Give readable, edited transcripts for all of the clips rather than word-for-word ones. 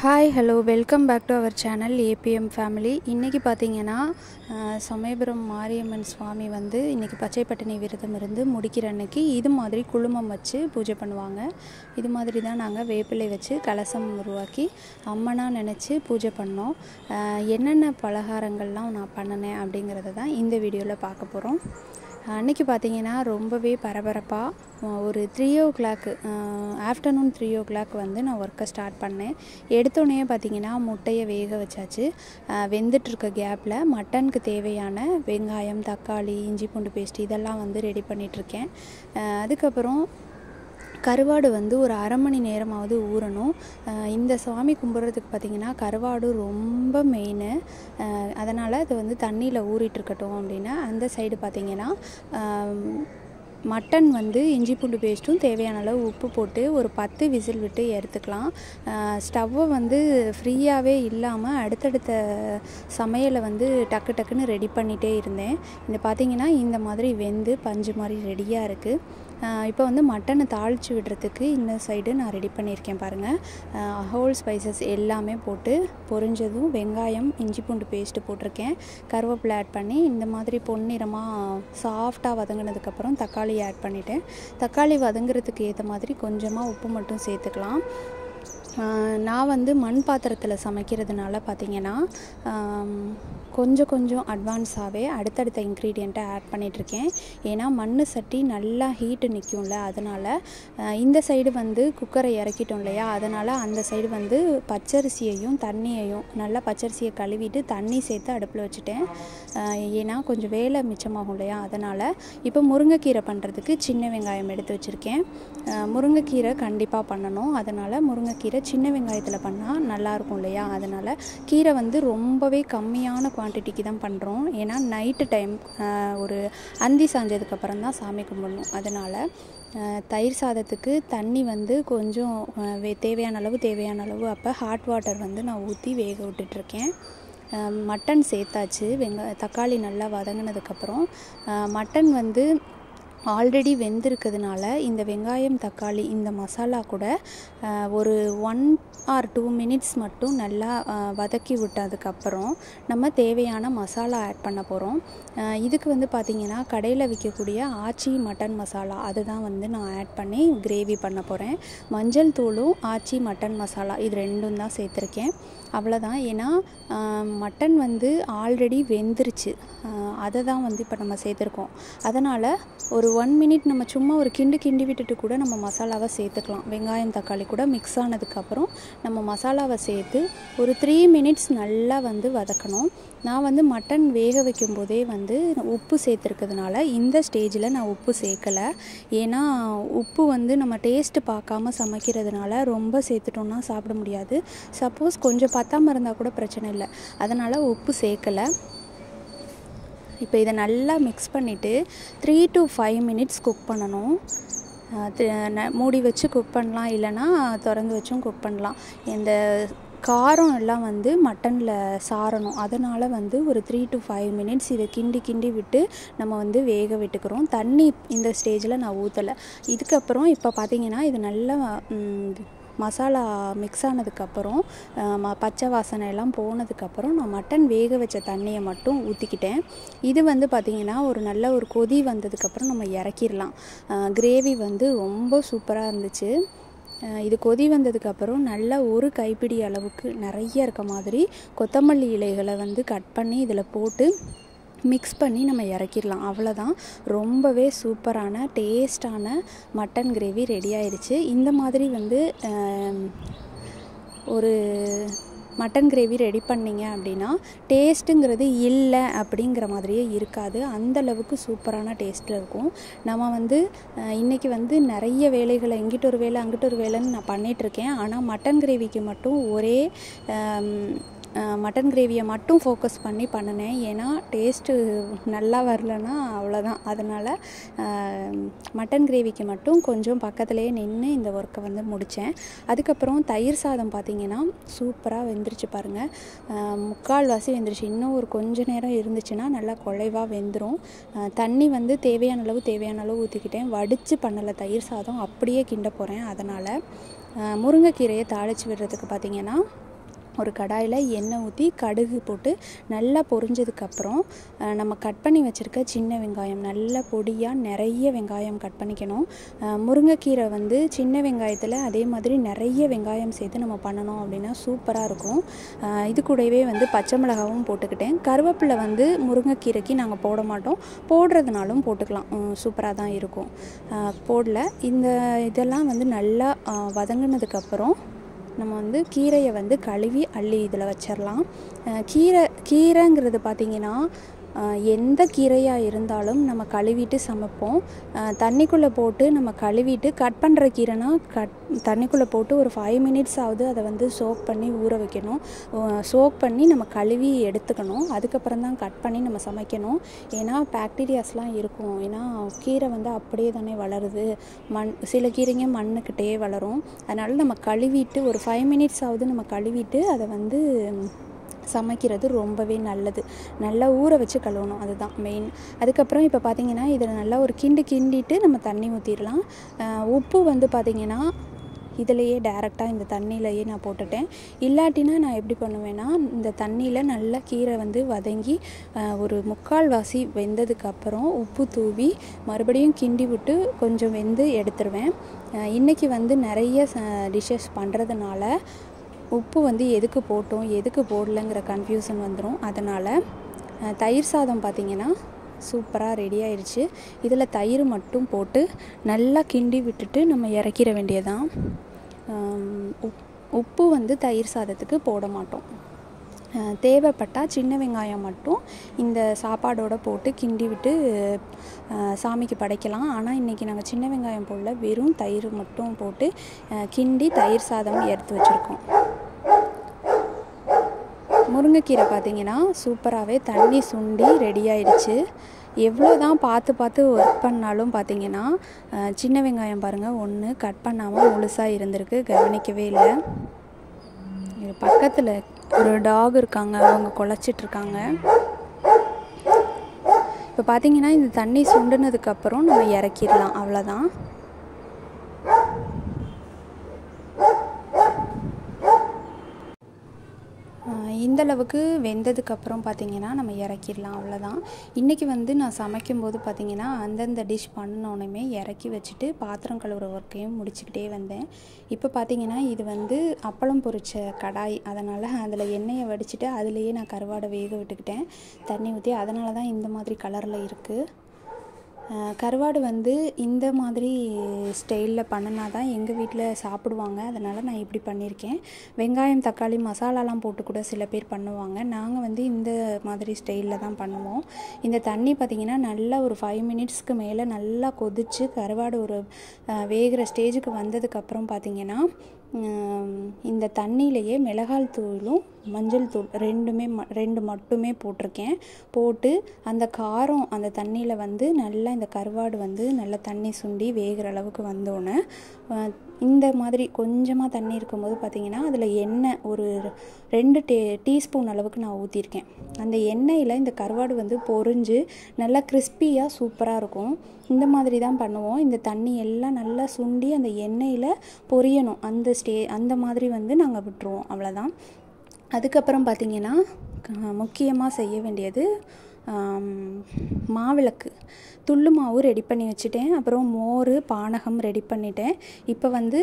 Hi hello welcome back to our channel ABM family. இன்றைக்கி பார்த்தீங்கன்னா சமயபுரம் மாரியம்மன் சுவாமி வந்து இன்றைக்கி பச்சை பட்டினி விரதம் இருந்து முடிக்கிற அன்னைக்கு இது மாதிரி குழுமம் வச்சு பூஜை பண்ணுவாங்க. இது மாதிரி தான் நாங்கள் வேப்பிலை வச்சு கலசம் உருவாக்கி அம்மனாக நினச்சி பூஜை பண்ணோம். என்னென்ன பலகாரங்கள்லாம் நான் பண்ணினேன் அப்படிங்கிறத தான் இந்த வீடியோவில் பார்க்க போகிறோம். அன்றைக்கி பார்த்திங்கன்னா ரொம்பவே பரபரப்பாக ஒரு 3 o'clock ஆஃப்டர்நூன் 3 o'clock வந்து நான் ஒர்க்கை ஸ்டார்ட் பண்ணேன். எடுத்தோடனே பார்த்திங்கன்னா முட்டையை வேக வச்சாச்சு. வெந்துட்டுருக்க கேப்பில் மட்டனுக்கு தேவையான வெங்காயம், தக்காளி, இஞ்சி பூண்டு பேஸ்ட் இதெல்லாம் வந்து ரெடி பண்ணிகிட்ருக்கேன். அதுக்கப்புறம் கருவாடு வந்து ஒரு அரை மணி நேரமாவது ஊறணும். இந்த சாமி கும்பிட்றதுக்கு பார்த்திங்கன்னா கருவாடு ரொம்ப மெயின். அதனால் அது வந்து தண்ணியில் ஊறிட்டுருக்கட்டும் அப்படின்னா அந்த சைடு பார்த்திங்கன்னா மட்டன் வந்து இஞ்சி பூண்டு பேஸ்ட்டும் தேவையான அளவு உப்பு போட்டு ஒரு 10 விசில் விட்டு எடுத்துக்கலாம். ஸ்டவ்வை வந்து ஃப்ரீயாகவே இல்லாமல் அடுத்தடுத்த சமையலை வந்து டக்கு டக்குன்னு ரெடி பண்ணிகிட்டே இருந்தேன். இந்த பார்த்திங்கன்னா இந்த மாதிரி வெந்து பஞ்சு மாதிரி ரெடியாக இருக்குது. இப்போ வந்து மட்டனை தாளித்து விடுறதுக்கு இந்த சைடு நான் ரெடி பண்ணியிருக்கேன் பாருங்கள். ஹோல் ஸ்பைசஸ் எல்லாமே போட்டு பொரிஞ்சதும் வெங்காயம், இஞ்சி பூண்டு பேஸ்ட்டு போட்டிருக்கேன். கருவேப்பிலை ஆட் பண்ணி இந்த மாதிரி பொன்னிறமாக சாஃப்டாக வதங்கினதுக்கப்புறம் தக்காளி ஆட் பண்ணிவிட்டேன். தக்காளி வதங்குறதுக்கு ஏற்ற மாதிரி கொஞ்சமாக உப்பு மட்டும் சேர்த்துக்கலாம். நான் வந்து மண் பாத்திரத்தில் சமைக்கிறதுனால பார்த்திங்கன்னா கொஞ்சம் அட்வான்ஸாகவே அடுத்தடுத்த இன்க்ரீடியண்ட்டை ஆட் பண்ணிகிட்ருக்கேன். ஏன்னா மண் சட்டி நல்லா ஹீட்டு நிற்கும்ல, அதனால் இந்த சைடு வந்து குக்கரை இறக்கிட்டோம் இல்லையா, அதனால் அந்த சைடு வந்து பச்சரிசியையும் தண்ணியையும் நல்லா பச்சரிசியை கழுவிட்டு தண்ணி சேர்த்து அடுப்பில் வச்சுட்டேன். ஏன்னா கொஞ்சம் வேலை மிச்சமாகும் இல்லையா, அதனால் இப்போ முருங்கைக்கீரை பண்ணுறதுக்கு சின்ன வெங்காயம் எடுத்து வச்சுருக்கேன். முருங்கைக்கீரை கண்டிப்பாக பண்ணணும். அதனால் முருங்கைக்கீரை சின்ன வெங்காயத்தில் பண்ணால் நல்லாயிருக்கும் இல்லையா, அதனால் கீரை வந்து ரொம்பவே கம்மியான குவான்டிட்டிக்கு தான் பண்ணுறோம். ஏன்னா நைட்டு டைம் ஒரு அந்தி சாஞ்சதுக்கப்புறம் தான் சாமி கும்பிடணும். அதனால் தயிர் சாதத்துக்கு தண்ணி வந்து கொஞ்சம் தேவையான அளவு அப்போ ஹாட் வாட்டர் வந்து நான் ஊற்றி வேக விட்டுட்ருக்கேன். மட்டன் சேர்த்தாச்சு. தக்காளி நல்லா வதங்கினதுக்கப்புறம் மட்டன் வந்து ஆல்ரெடி வெந்திருக்கிறதுனால இந்த வெங்காயம், தக்காளி, இந்த மசாலா கூட ஒரு 1 or 2 minutes மட்டும் நல்லா வதக்கி விட்டதுக்கப்புறம் நம்ம தேவையான மசாலா ஆட் பண்ண போகிறோம். இதுக்கு வந்து பார்த்திங்கன்னா கடையில் விற்கக்கூடிய ஆச்சி மட்டன் மசாலா அதுதான் வந்து நான் ஆட் பண்ணி கிரேவி பண்ண போகிறேன். மஞ்சள் தூளும் ஆச்சி மட்டன் மசாலா இது ரெண்டும் தான் சேர்த்துருக்கேன். அவ்வளோதான். ஏன்னா மட்டன் வந்து ஆல்ரெடி வெந்துருச்சு, அதை தான் வந்து இப்போ நம்ம சேர்த்துருக்கோம். அதனால் ஒரு 1 minute நம்ம சும்மா ஒரு கிண்டி விட்டுட்டு கூட நம்ம மசாலாவை சேர்த்துக்கலாம். வெங்காயம், தக்காளி கூட மிக்ஸ் ஆனதுக்கப்புறம் நம்ம மசாலாவை சேர்த்து ஒரு 3 minutes நல்லா வந்து வதக்கணும். நான் வந்து மட்டன் வேக வைக்கும் போதே வந்து உப்பு சேர்த்துருக்கிறதுனால இந்த ஸ்டேஜில் நான் உப்பு சேர்க்கலை. ஏன்னா உப்பு வந்து நம்ம டேஸ்ட்டு பார்க்காம சமைக்கிறதுனால ரொம்ப சேர்த்துட்டோம்னா சாப்பிட முடியாது. சப்போஸ் கொஞ்சம் பத்தாமல் இருந்தால் கூட பிரச்சனை இல்லை, அதனால் உப்பு சேர்க்கலை. இப்போ இதை நல்லா மிக்ஸ் பண்ணிவிட்டு 3 to 5 minutes குக் பண்ணணும். மூடி வச்சு குக் பண்ணலாம், இல்லைனா திறந்து வச்சும் குக் பண்ணலாம். இந்த காரம் எல்லாம் வந்து மட்டனில் சாரணும். அதனால் வந்து ஒரு 3 to 5 minutes இதை கிண்டி விட்டு நம்ம வந்து வேக விட்டுக்கிறோம். தண்ணி இந்த ஸ்டேஜில் நான் ஊற்றலை. இதுக்கப்புறம் இப்போ பார்த்திங்கன்னா இது நல்லா மசாலா மிக்ஸ் ஆனதுக்கப்புறம் பச்சை வாசனை எல்லாம் போனதுக்கப்புறம் நான் மட்டன் வேக வச்ச தண்ணியை மட்டும் ஊற்றிக்கிட்டேன். இது வந்து பார்த்திங்கன்னா ஒரு நல்ல ஒரு கொதி வந்ததுக்கப்புறம் நம்ம இறக்கிடலாம். கிரேவி வந்து ரொம்ப சூப்பராக இருந்துச்சு. இது கொதி வந்ததுக்கப்புறம் நல்லா ஒரு கைப்பிடி அளவுக்கு நிறைய இருக்க மாதிரி கொத்தமல்லி இலைகளை வந்து கட் பண்ணி இதில் போட்டு மிக்ஸ் பண்ணி நம்ம இறக்கிடலாம். அவ்வளோதான். ரொம்பவே சூப்பரான டேஸ்டான மட்டன் கிரேவி ரெடி ஆயிடுச்சு. இந்த மாதிரி வந்து ஒரு மட்டன் கிரேவி ரெடி பண்ணிங்க அப்படின்னா டேஸ்ட்டுங்கிறது இல்லை அப்படிங்கிற மாதிரியே இருக்காது. அந்தளவுக்கு சூப்பரான டேஸ்ட்டில் இருக்கும். நம்ம வந்து இன்றைக்கி வந்து நிறைய வேலைகளை இங்கிட்ட ஒரு வேலை அங்கிட்ட ஒரு வேலைன்னு நான் பண்ணிகிட்ருக்கேன். ஆனால் மட்டன் கிரேவிக்கு மட்டும் ஒரே மட்டன் கிரேவியை மட்டும் ஃபோக்கஸ் பண்ணி பண்ணினேன். ஏன்னா டேஸ்ட்டு நல்லா வரலன்னா அவ்வளோதான். அதனால் மட்டன் கிரேவிக்கு மட்டும் கொஞ்சம் பக்கத்துலேயே நின்று இந்த ஒர்க்கை வந்து முடித்தேன். அதுக்கப்புறம் தயிர் சாதம் பார்த்திங்கன்னா சூப்பராக வெந்துருச்சு பாருங்கள். 3/4 வெந்துருச்சு. இன்னும் ஒரு கொஞ்சம் நேரம் இருந்துச்சுன்னா நல்லா குழைவாக வெந்துடும். தண்ணி வந்து தேவையான அளவு ஊற்றிக்கிட்டேன். வடித்து பண்ணலை தயிர் சாதம், அப்படியே கிண்ட போகிறேன். அதனால் முருங்கைக்கீரையை தாளித்து விடுறதுக்கு பார்த்திங்கன்னா ஒரு கடாயில் எண்ணெய் ஊற்றி கடுகு போட்டு நல்லா பொரிஞ்சதுக்கப்புறம் நம்ம கட் பண்ணி வச்சுருக்க சின்ன வெங்காயம் நல்லா பொடியாக நிறைய வெங்காயம் கட் பண்ணிக்கணும். முருங்கைக்கீரை வந்து சின்ன வெங்காயத்தில் அதே மாதிரி நிறைய வெங்காயம் சேர்த்து நம்ம பண்ணணும் அப்படின்னா சூப்பராக இருக்கும். இது கூடவே வந்து பச்சை மிளகாவும் போட்டுக்கிட்டேன். கருவேப்பிலை வந்து முருங்கைக்கீரைக்கு நாங்கள் போட மாட்டோம், போடுறதுனாலும் போட்டுக்கலாம், சூப்பராக தான் இருக்கும். போடல இந்த இதெல்லாம் வந்து நல்லா வதங்கினதுக்கப்புறம் நம்ம வந்து கீரையை வந்து கழுவி அள்ளி இதில் வச்சிடலாம். கீரைங்கிறது பார்த்திங்கன்னா எந்த கீரையாக இருந்தாலும் நம்ம கழுவிட்டு சமைப்போம். தண்ணிக்குள்ளே போட்டு நம்ம கழுவிட்டு கட் பண்ணுற கீரைனா தண்ணிக்குள்ளே போட்டு ஒரு 5 மினிட்ஸ் ஆகுது அதை வந்து சோக் பண்ணி ஊற வைக்கணும். சோக் பண்ணி நம்ம கழுவி எடுத்துக்கணும். அதுக்கப்புறம் தான் கட் பண்ணி நம்ம சமைக்கணும். ஏன்னா பாக்டீரியாஸ்லாம் இருக்கும். ஏன்னா கீரை வந்து அப்படியே தானே வளருது, சில கீரைங்க மண்ணுக்கிட்டே வளரும். அதனால் நம்ம கழுவிட்டு ஒரு 5 மினிட்ஸ் ஆகுது நம்ம கழுவிட்டு அதை வந்து சமைக்கிறது ரொம்பவே நல்லது. நல்லா ஊற வச்சு கழுவணும், அதுதான் மெயின். அதுக்கப்புறம் இப்போ பார்த்திங்கன்னா இதில் நல்லா ஒரு கிண்டிட்டு நம்ம தண்ணி ஊற்றிடலாம். உப்பு வந்து பார்த்திங்கன்னா இதிலையே டேரெக்டாக இந்த தண்ணியிலையே நான் போட்டுட்டேன். இல்லாட்டினா நான் எப்படி பண்ணுவேன்னா இந்த தண்ணியில் நல்லா கீரை வந்து வதங்கி ஒரு 3/4 வெந்ததுக்கப்புறம் உப்பு தூவி மறுபடியும் கிண்டி விட்டு கொஞ்சம் வெந்து எடுத்துருவேன். இன்றைக்கி வந்து நிறைய டிஷ்ஷஸ் பண்ணுறதுனால உப்பு வந்து எதுக்கு போட்டோம் எதுக்கு போடலைங்கிற கன்ஃபியூஷன் வந்துடும். அதனால் தயிர் சாதம் பார்த்திங்கன்னா சூப்பராக ரெடி ஆயிடுச்சு. இதில் தயிர் மட்டும் போட்டு நல்லா கிண்டி விட்டுட்டு நம்ம இறக்கிற வேண்டியதான். உப்பு வந்து தயிர் சாதத்துக்கு போட மாட்டோம். தேவைப்பட்டால் சின்ன வெங்காயம் மட்டும் இந்த சாப்பாடோடு போட்டு கிண்டி விட்டு சாமிக்கு படைக்கலாம். ஆனால் இன்றைக்கி நாங்கள் சின்ன வெங்காயம் போடல, வெறும் தயிர் மட்டும் போட்டு கிண்டி தயிர் சாதம் எடுத்து வச்சுருக்கோம். முருங்கைக்கீரை பார்த்திங்கன்னா சூப்பராகவே தண்ணி சுண்டி ரெடி ஆயிடுச்சு. எவ்வளோ தான் பார்த்து ஒர்க் பண்ணாலும் பார்த்திங்கன்னா சின்ன வெங்காயம் பாருங்கள் ஒன்று கட் பண்ணாமல் முழுசாக இருந்திருக்கு, கவனிக்கவே இல்லை. பக்கத்தில் ஒரு டாக் இருக்காங்க, அவங்க குலைச்சிட்ருக்காங்க. இப்போ பார்த்திங்கன்னா இந்த தண்ணி சுண்டுனதுக்கப்புறம் நம்ம இறக்கிடலாம், அவ்வளோதான். இந்தளவுக்கு வெந்ததுக்கப்புறம் பார்த்திங்கன்னா நம்ம இறக்கிடலாம், அவ்வளோதான். இன்றைக்கி வந்து நான் சமைக்கும்போது பார்த்திங்கன்னா அந்தந்த டிஷ் பண்ணோன்னே இறக்கி வச்சுட்டு பாத்திரம் கழுவுற ஒர்க்கையும் முடிச்சுக்கிட்டே வந்தேன். இப்போ பார்த்திங்கன்னா இது வந்து அப்பளம் பொரிச்ச கடாய், அதனால் அதில் எண்ணெயை வடிச்சிட்டு அதுலேயே நான் கருவாடை வேக விட்டுக்கிட்டேன் தண்ணி ஊற்றி. அதனால தான் இந்த மாதிரி கலரில் இருக்குது. கருவாடு வந்து இந்த மாதிரி ஸ்டைலில் பண்ணினா தான் எங்கள் வீட்டில் சாப்பிடுவாங்க. அதனால் நான் இப்படி பண்ணியிருக்கேன். வெங்காயம் தக்காளி மசாலாலாம் போட்டு கூட சில பேர் பண்ணுவாங்க. நாங்கள் வந்து இந்த மாதிரி ஸ்டைலில் தான் பண்ணுவோம். இந்த தண்ணி பார்த்திங்கன்னா நல்லா ஒரு 5 மினிட்ஸ்க்கு மேலே நல்லா கொதித்து கருவாடு ஒரு வேகிற ஸ்டேஜுக்கு வந்ததுக்கப்புறம் பார்த்திங்கன்னா இந்த தண்ணியிலையே மிளகாய் தூளும் மஞ்சள் தூள் ரெண்டு மட்டுமே போட்டிருக்கேன். போட்டு அந்த காரம் அந்த தண்ணியில் வந்து நல்லா இந்த கருவாடு வந்து நல்லா தண்ணி சுண்டி வேகிற அளவுக்கு வந்தோடனே இந்த மாதிரி கொஞ்சமாக தண்ணி இருக்கும்போது பார்த்திங்கன்னா அதில் எண்ணெய் ஒரு 2 டீஸ்பூன் அளவுக்கு நான் ஊற்றிருக்கேன். அந்த எண்ணெயில் இந்த கருவாடு வந்து பொரிஞ்சு நல்லா கிறிஸ்பியாக சூப்பராக இருக்கும். இந்த மாதிரி தான் பண்ணுவோம். இந்த தண்ணி எல்லாம் நல்லா சுண்டி அந்த எண்ணெயில் பொரியணும், அந்த மாதிரி வந்து நாங்கள் விட்டுருவோம், அவ்வளோதான். அதுக்கப்புறம் பார்த்திங்கன்னா முக்கியமாக செய்ய வேண்டியது மாவிளக்கு. துள்ளு மாவு ரெடி பண்ணி வச்சுட்டேன். அப்புறம் மோர் பானகம் ரெடி பண்ணிட்டேன். இப்போ வந்து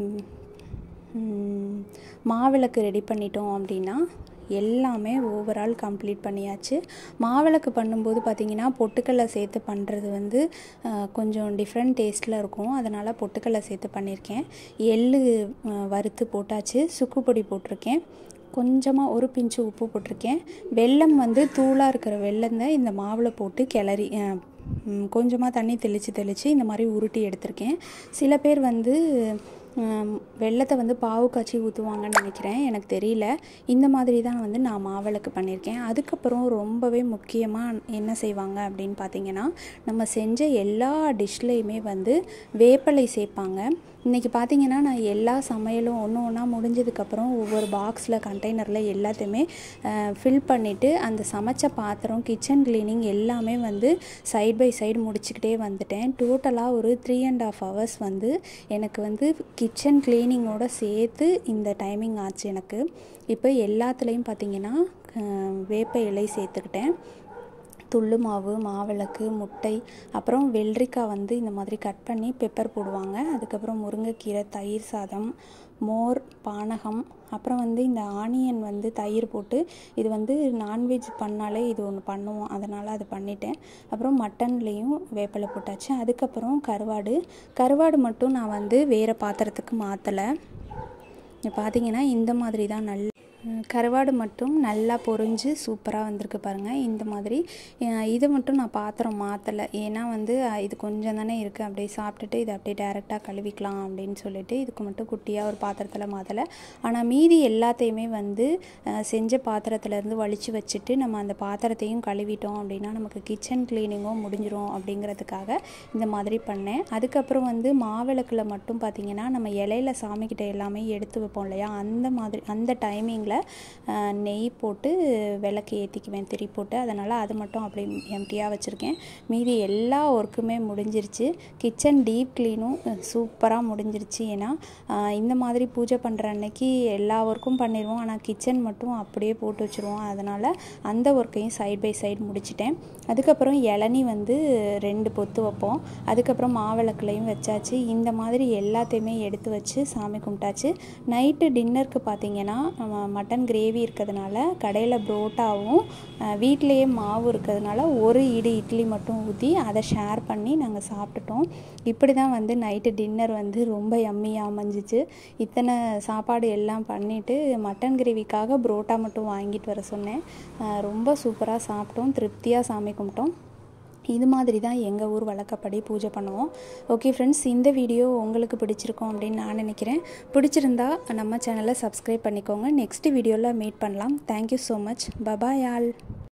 மாவிளக்கு ரெடி பண்ணிட்டோம் அப்படின்னா எல்லாமே ஓவரால் கம்ப்ளீட் பண்ணியாச்சு. மாவிளக்கு பண்ணும்போது பார்த்திங்கன்னா பொட்டுக்கடலை சேர்த்து பண்ணுறது வந்து கொஞ்சம் டிஃப்ரெண்ட் டேஸ்ட்டில் இருக்கும். அதனால் பொட்டுக்கடலை சேர்த்து பண்ணியிருக்கேன். எள்ளு வறுத்து போட்டாச்சு, சுக்கு பொடி போட்டிருக்கேன், கொஞ்சமாக ஒரு பிஞ்சு உப்பு போட்டிருக்கேன். வெல்லம் வந்து தூளாக இருக்கிற வெல்லம் தான் இந்த மாவில் போட்டு கிளறி கொஞ்சமாக தண்ணி தெளித்து இந்த மாதிரி உருட்டி எடுத்திருக்கேன். சில பேர் வந்து வெல்லத்தை வந்து பாவு காய்ச்சி ஊற்றுவாங்கன்னு நினைக்கிறேன், எனக்கு தெரியல. இந்த மாதிரி தான் வந்து நான் மாவிளக்கு பண்ணியிருக்கேன். அதுக்கப்புறம் ரொம்பவே முக்கியமாக என்ன செய்வாங்க அப்படின்னு பார்த்திங்கன்னா நம்ம செஞ்ச எல்லா டிஷ்லேயுமே வந்து வேப்பிலை சேர்ப்பாங்க. இன்றைக்கி பார்த்திங்கன்னா நான் எல்லா சமையலும் ஒன்று ஒன்றா முடிஞ்சதுக்கப்புறம் ஒவ்வொரு பாக்ஸில் கண்டெய்னரில் எல்லாத்தையுமே ஃபில் பண்ணிவிட்டு அந்த சமைச்ச பாத்திரம் கிச்சன் க்ளீனிங் எல்லாமே வந்து சைட் பை சைடு முடிச்சுக்கிட்டே வந்துட்டேன். டோட்டலாக ஒரு 3.5 hours வந்து எனக்கு வந்து கிச்சன் க்ளீனிங்கோடு சேர்த்து இந்த டைமிங் ஆச்சு எனக்கு. இப்போ எல்லாத்துலேயும் பார்த்திங்கன்னா வேப்ப இலை சேர்த்துக்கிட்டேன், துள்ளு மாவு, மாவிளக்கு, முட்டை, அப்புறம் வெள்ளரிக்காய் வந்து இந்த மாதிரி கட் பண்ணி பெப்பர் போடுவாங்க. அதுக்கப்புறம் முருங்கைக்கீரை, தயிர் சாதம், மோர், பானகம், அப்புறம் வந்து இந்த ஆனியன் வந்து தயிர் போட்டு இது வந்து நான்வெஜ் பண்ணாலே இது ஒன்று பண்ணுவோம், அதனால் அது பண்ணிட்டேன். அப்புறம் மட்டன்லேயும் வேப்பிலை போட்டாச்சு. அதுக்கப்புறம் கருவாடு மட்டும் நான் வந்து வேறு பாத்திரத்துக்கு மாற்றலை. பார்த்திங்கன்னா இந்த மாதிரி தான் கருவாடு மட்டும் நல்லா பொரிஞ்சு சூப்பராக வந்திருக்கு பாருங்கள். இந்த மாதிரி இது மட்டும் நான் பாத்திரம் மாற்றலை, ஏன்னா வந்து இது கொஞ்சம் தானே இருக்குது, அப்படியே சாப்பிட்டுட்டு இதை அப்படியே டேரெக்டாக கழுவிக்கலாம் அப்படின்னு சொல்லிட்டு இதுக்கு மட்டும் குட்டியாக ஒரு பாத்திரத்தில் மாற்றலை. ஆனால் மீதி எல்லாத்தையுமே வந்து செஞ்ச பாத்திரத்துலேருந்து வலிச்சு வச்சுட்டு நம்ம அந்த பாத்திரத்தையும் கழுவிட்டோம் அப்படின்னா நமக்கு கிச்சன் க்ளீனிங்கும் முடிஞ்சிடும் அப்படிங்கிறதுக்காக இந்த மாதிரி பண்ணேன். அதுக்கப்புறம் வந்து மாவிளக்கில் மட்டும் பார்த்திங்கன்னா நம்ம இலையில சாமிக்கிட்ட எல்லாமே எடுத்து வைப்போம் இல்லையா, அந்த டைமிங்கில் நெய் போட்டு விளக்கு ஏற்றிக்குவேன், திரி போட்டு. அதனால் அது மட்டும் அப்படி எம்டியாக வச்சுருக்கேன். மீதி எல்லா ஒர்க்குமே முடிஞ்சிருச்சு. கிச்சன் டீப் க்ளீனும் சூப்பராக முடிஞ்சிருச்சு. ஏன்னா இந்த மாதிரி பூஜை பண்ணுற அன்னைக்கு எல்லா ஒர்க்கும் பண்ணிடுவோம், ஆனால் கிச்சன் மட்டும் அப்படியே போட்டு வச்சுருவோம். அதனால் அந்த ஒர்க்கையும் சைட் பை சைடு முடிச்சிட்டேன். அதுக்கப்புறம் இளநீ வந்து 2 பொத்து வைப்போம். அதுக்கப்புறம் மாவிளக்குலையும் வச்சாச்சு. இந்த மாதிரி எல்லாத்தையுமே எடுத்து வச்சு சாமி கும்பிட்டாச்சு. நைட்டு டின்னருக்கு பார்த்திங்கன்னா மட்டன் கிரேவி இருக்கிறதுனால கடையில் புரோட்டாவும் வீட்டிலையே மாவு இருக்கிறதுனால ஒரு இட்லி மட்டும் ஊற்றி அதை ஷேர் பண்ணி நாங்கள் சாப்பிட்டுட்டோம். இப்படி தான் வந்து நைட்டு டின்னர் வந்து ரொம்ப யம்மியாக அமைஞ்சிச்சு. இத்தனை சாப்பாடு எல்லாம் பண்ணிவிட்டு மட்டன் கிரேவிக்காக புரோட்டா மட்டும் வாங்கிட்டு வர சொன்னேன். ரொம்ப சூப்பராக சாப்பிட்டோம், திருப்தியாக சாமி கும்பிட்டோம். இது மாதிரி தான் எங்கள் ஊர் வழக்கப்படி பூஜை பண்ணுவோம். ஓகே ஃப்ரெண்ட்ஸ், இந்த வீடியோ உங்களுக்கு பிடிச்சிருக்கும் அப்படின்னு நான் நினைக்கிறேன். பிடிச்சிருந்தா நம்ம சேனலை சப்ஸ்கிரைப் பண்ணிக்கோங்க. நெக்ஸ்ட் வீடியோவில் மீட் பண்ணலாம். Thank you so much. Bye bye all.